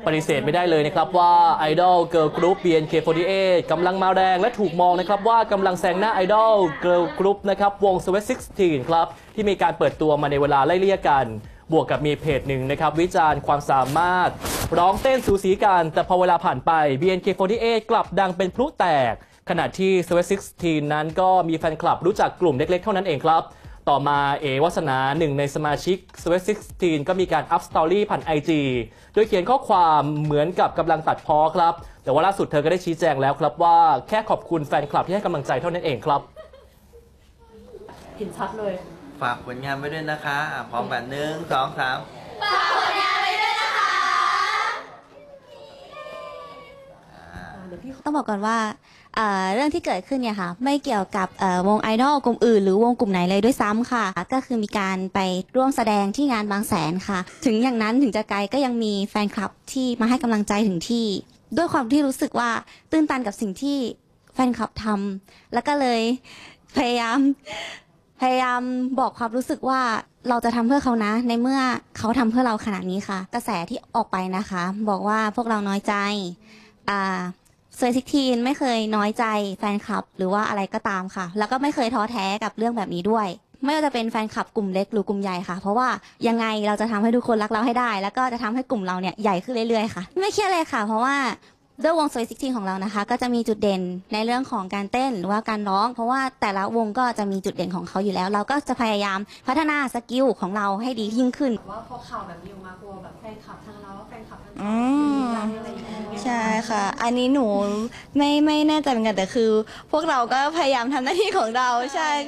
ปฏิเสธไม่ได้เลยนะครับว่าไอดอลเกิร์ลกรุ๊ป BNK48 กำลังมาแรงและถูกมองนะครับว่ากำลังแซงหน้าไอดอลเกิร์ลกรุ๊ปนะครับวง Sweet 16 ครับที่มีการเปิดตัวมาในเวลาไล่เลี่ยกันบวกกับมีเพจหนึ่งนะครับวิจารณ์ความสามารถร้องเต้นสูสีกันแต่พอเวลาผ่านไป BNK48 กลับดังเป็นพลุแตกขณะที่ Sweet 16 นั้นก็มีแฟนคลับรู้จักกลุ่มเล็กๆเท่านั้นเองครับต่อมาวัสนาหนึ่งในสมาชิก Sweet 16 ก็มีการอัพสตอรี่ผ่าน IG โดยเขียนข้อความเหมือนกับกำลังตัดพ้อครับแต่ว่าล่าสุดเธอก็ได้ชี้แจงแล้วครับว่าแค่ขอบคุณแฟนคลับที่ให้กำลังใจเท่านั้นเองครับเห็นชัดเลยฝากผลงานไว้ด้วยนะคะพร้อมกัน1 2 3ฝากผลงานไว้ด้วยนะคะต้องบอกก่อนว่าเรื่องที่เกิดขึ้นเนี่ยค่ะไม่เกี่ยวกับวงไอดอลกลุ่มอื่นหรือวงกลุ่มไหนเลยด้วยซ้ำค่ะก็คือมีการไปร่วมแสดงที่งานบางแสนค่ะถึงอย่างนั้นถึงจะไกลก็ยังมีแฟนคลับที่มาให้กำลังใจถึงที่ด้วยความที่รู้สึกว่าตื้นตันกับสิ่งที่แฟนคลับทำแล้วก็เลยพยายามบอกความรู้สึกว่าเราจะทำเพื่อเขานะในเมื่อเขาทำเพื่อเราขนาดนี้ค่ะกระแสที่ออกไปนะคะบอกว่าพวกเราน้อยใจSweet 16 ไม่เคยน้อยใจแฟนคลับหรือว่าอะไรก็ตามค่ะแล้วก็ไม่เคยท้อแท้กับเรื่องแบบนี้ด้วยไม่ว่าจะเป็นแฟนคลับกลุ่มเล็กหรือกลุ่มใหญ่ค่ะเพราะว่ายังไงเราจะทำให้ทุกคนรักเราให้ได้แล้วก็จะทำให้กลุ่มเราเนี่ยใหญ่ขึ้นเรื่อยๆค่ะไม่เครียดเลยค่ะเพราะว่าด้วยวง Sweet 16 ของเรานะคะก็จะมีจุดเด่นในเรื่องของการเต้นหรือว่าการร้องเพราะว่าแต่ละวงก็จะมีจุดเด่นของเขาอยู่แล้วเราก็จะพยายามพัฒนาสกิลของเราให้ดียิ่งขึ้นว่าพอข่าวแบบนี้ออกมากลัวแบบแฟนคลับทางเราแฟนคลับทางอะไรอย่างเงี้ยใช่ค่ะอันนี้หนูไม่แน่ใจเหมือนกันแต่คือพวกเราก็พยายามทำหน้าที่ของเรา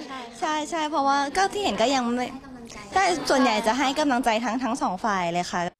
ใช่เพราะว่าก็ที่เห็นก็ยังไม่ก็ส่วนใหญ่จะให้กำลังใจทั้งสองฝ่ายเลยค่ะ